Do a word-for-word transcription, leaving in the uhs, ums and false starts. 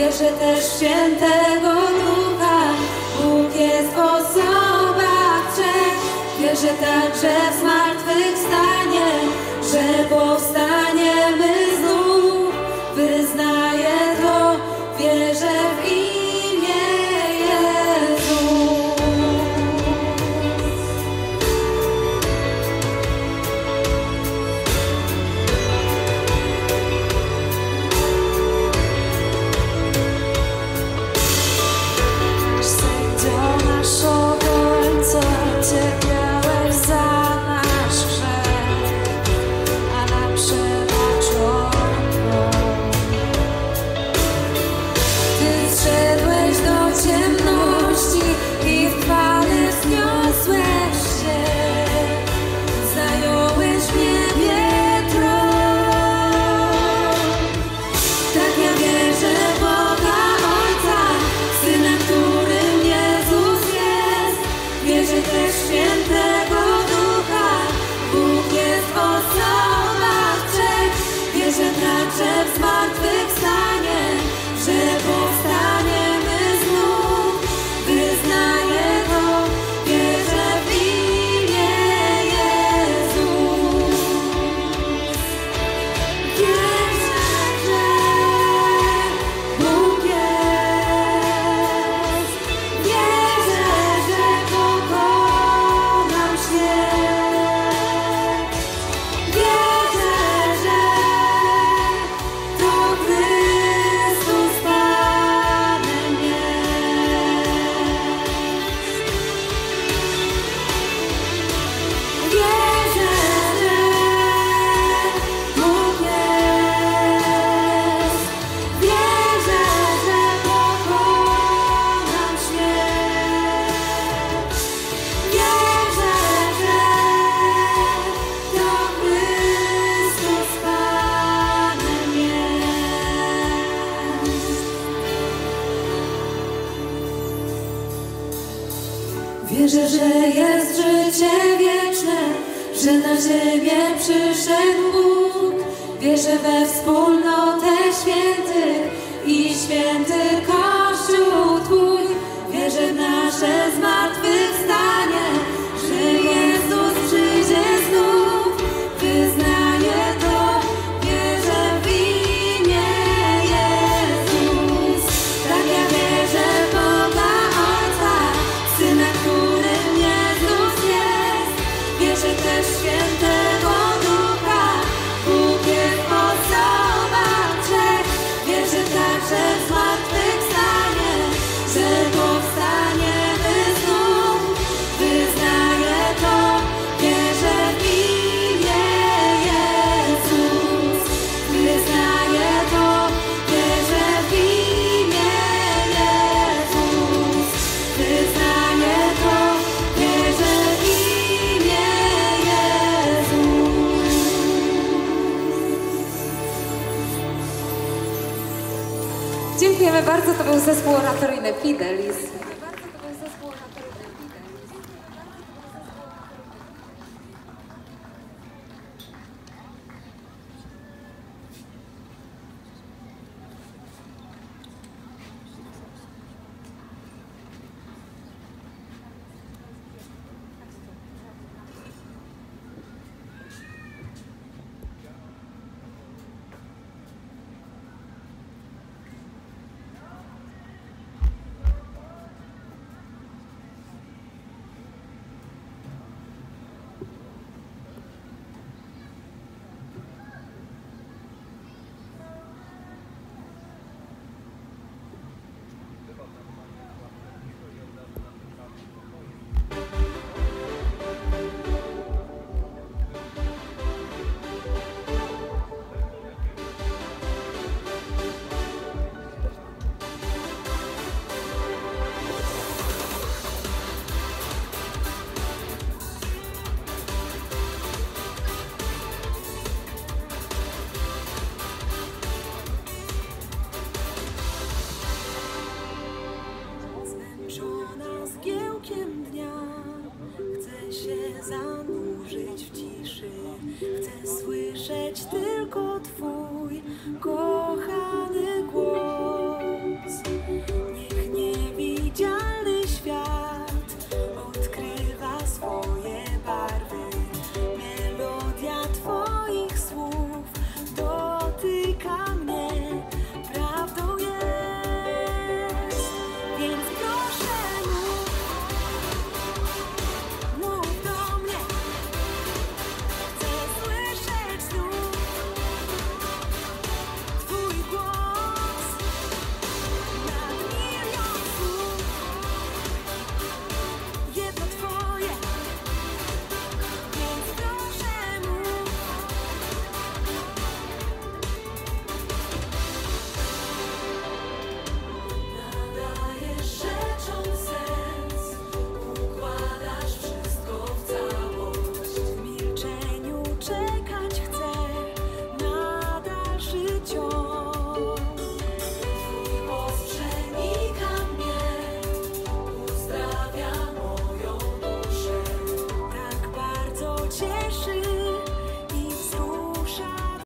Wierzę też w Świętego Ducha, Bóg jest w osobach trzech. Wierzę także w zmartwychwstanie, że powstaniemy znów. Wyznaję to, wierzę w imię Jezus. Sędzio naszego Ojca, cierpiałeś za nasz grzech, a nam przebaczono. Ty zszedłeś do ciemności i w chwale wzniosłeś się. Zająłeś w niebie tron. Tak ja wierzę w Boga Ojca, Syna, którym Jezus jest. Wierzę też w Świętego Ducha, Bóg jest w osobach trzech. Wierzę także w zmartwychwstanie, że powstaniemy znów. Wyznaję to, wierzę w imię Jezus. Wierzę, że Bóg jest. Wierzę, że pokonał śmierć. Wierzę, że to Chrystus Panem jest. Wierzę, że Bóg jest. Wierzę, że pokonał śmierć. Wierzę, że to Chrystus Panem jest. Wierzę, że jest życie wieczne, że na ziemię przyszedł Bóg. Wierzę we wspólnotę świętych i święty Kościół Twój. Wierzę w nasze zmartwychwstanie, że Jezus przyjdzie znów. Wyznaję to, wierzę w imię Jezus. Tak ja wierzę w Boga Ojca, Syna, którym Jezus jest. Wierzę też w Świętego Ducha, Bóg jest w osobach trzech. Wierzę także w zmartwychwstanie, że powstaniemy znów. Wyznaję to, wierzę w imię Jezus. Wyznaję to, wierzę w imię Jezus. Wyznaję to, wierzę w imię Jezus. Dziękujemy bardzo, to był zespół oratoryjny Fidelis.